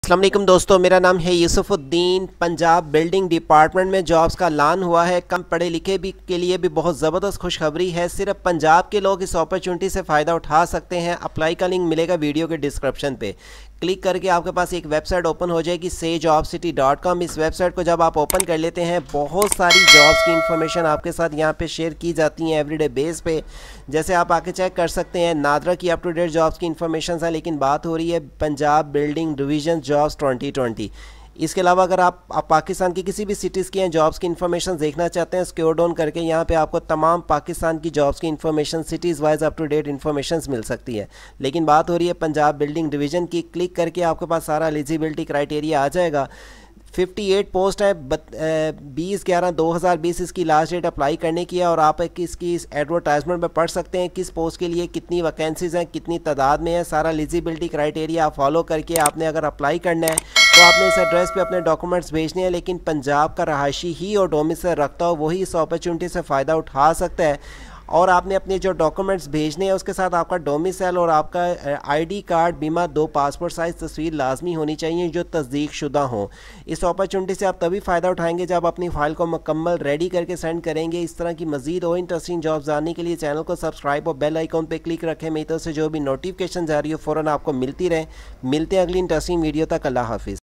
अस्सलाम वालेकुम दोस्तों, मेरा नाम है यूसुफुद्दीन। पंजाब बिल्डिंग डिपार्टमेंट में जॉब्स का ऐलान हुआ है। कम पढ़े लिखे भी के लिए भी बहुत ज़बरदस्त खुशखबरी है। सिर्फ पंजाब के लोग इस अपॉर्चुनिटी से फ़ायदा उठा सकते हैं। अप्लाई का लिंक मिलेगा वीडियो के डिस्क्रिप्शन पे। क्लिक करके आपके पास एक वेबसाइट ओपन हो जाएगी sejobcity.com। इस वेबसाइट को जब आप ओपन कर लेते हैं, बहुत सारी जॉब्स की इन्फॉर्मेशन आपके साथ यहाँ पे शेयर की जाती हैं एवरीडे बेस पे। जैसे आप आके चेक कर सकते हैं, नादरा की अप टू डेट जॉब्स की इन्फॉर्मेशन है, लेकिन बात हो रही है पंजाब बिल्डिंग डिवीजन जॉब्स 2020। इसके अलावा अगर आप पाकिस्तान की किसी भी सिटीज़ की हैं जॉब्स की इन्फॉर्मेशन देखना चाहते हैं, स्क्रॉल डाउन करके यहाँ पे आपको तमाम पाकिस्तान की जॉब्स की information cities wise up to date information मिल सकती है। लेकिन बात हो रही है पंजाब बिल्डिंग डिवीज़न की। क्लिक करके आपके पास सारा एलिजिबिलिटी क्राइटेरिया आ जाएगा। 58 पोस्ट है। 20/11/2020 इसकी लास्ट डेट अप्लाई करने की है। और आप इसकी इस एडवर्टाइजमेंट में पढ़ सकते हैं किस पोस्ट के लिए कितनी वैकेंसीज़ हैं, कितनी तादाद में है। सारा एलिजिबिलिटी क्राइटेरिया आप फॉलो करके आपने अगर अप्लाई करना है तो आपने इस एड्रेस पे अपने डॉक्यूमेंट्स भेजने हैं। लेकिन पंजाब का रहायशी ही और डोमिसाइल रखता हो वही इस अपॉर्चुनिटी से फ़ायदा उठा सकता है। और आपने अपने जो डॉक्यूमेंट्स भेजने हैं उसके साथ आपका डोमिसाइल और आपका आईडी कार्ड, बीमा, 2 पासपोर्ट साइज़ तस्वीर लाजमी होनी चाहिए जो तस्दीक शुदा हो। इस अपॉर्चुनिटी से आप तभी फ़ायदा उठाएंगे जब अपनी फ़ाइल को मुकम्मल रेडी करके सेंड करेंगे। इस तरह की मज़ीद और इंटरेस्टिंग जॉब्स जानने के लिए चैनल को सब्सक्राइब और बेल आइकॉन पर क्लिक रखें। मेरी तरफ से जो भी नोटिफिकेशन जा रही हो फ़ौरन आपको मिलती रहे। मिलते हैं अगली इंटरेस्टिंग वीडियो तक। अल्लाह हाफिज़।